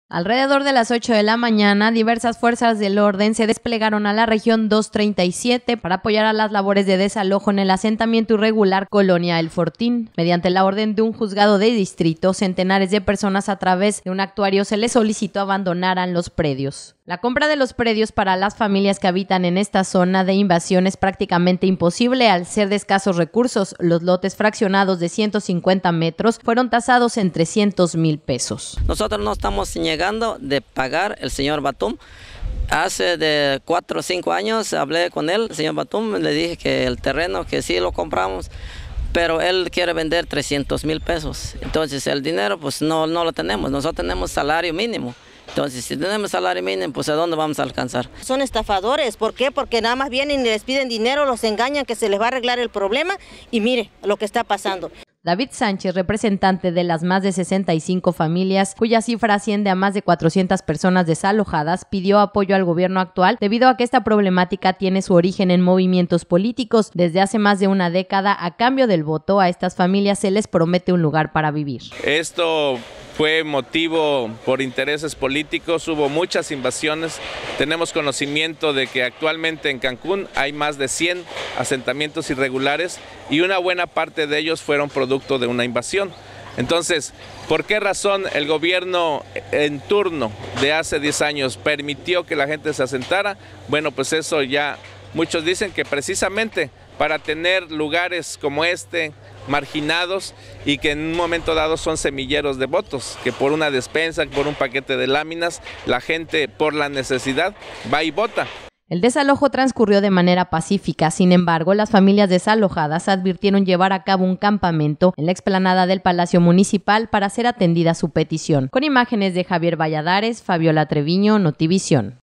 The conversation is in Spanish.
Alrededor de las 8 de la mañana, diversas fuerzas del orden se desplegaron a la región 237 para apoyar a las labores de desalojo en el asentamiento irregular Colonia El Fortín. Mediante la orden de un juzgado de distrito, centenares de personas a través de un actuario se les solicitó abandonaran los predios. La compra de los predios para las familias que habitan en esta zona de invasión es prácticamente imposible al ser de escasos recursos. Los lotes fraccionados de 150 metros fueron tasados en 300,000 pesos. Nosotros no estamos llegando de pagar el señor Batum. Hace de 4 o 5 años hablé con él, el señor Batum, le dije que el terreno, que sí lo compramos, pero él quiere vender 300,000 pesos. Entonces el dinero pues no lo tenemos, nosotros tenemos salario mínimo. Entonces, si tenemos salario mínimo, pues ¿a dónde vamos a alcanzar? Son estafadores. ¿Por qué? Porque nada más vienen y les piden dinero, los engañan que se les va a arreglar el problema y mire lo que está pasando. David Sánchez, representante de las más de 65 familias, cuya cifra asciende a más de 400 personas desalojadas, pidió apoyo al gobierno actual debido a que esta problemática tiene su origen en movimientos políticos. Desde hace más de una década, a cambio del voto, a estas familias se les promete un lugar para vivir. Esto fue motivo por intereses políticos, hubo muchas invasiones. Tenemos conocimiento de que actualmente en Cancún hay más de 100 asentamientos irregulares y una buena parte de ellos fueron producto de una invasión. Entonces, ¿por qué razón el gobierno en turno de hace 10 años permitió que la gente se asentara? Bueno, pues eso ya muchos dicen que precisamente para tener lugares como este, marginados, y que en un momento dado son semilleros de votos, que por una despensa, por un paquete de láminas, la gente por la necesidad va y vota. El desalojo transcurrió de manera pacífica, sin embargo, las familias desalojadas advirtieron llevar a cabo un campamento en la explanada del Palacio Municipal para hacer atendida su petición. Con imágenes de Javier Valladares, Fabiola Treviño, Notivisión.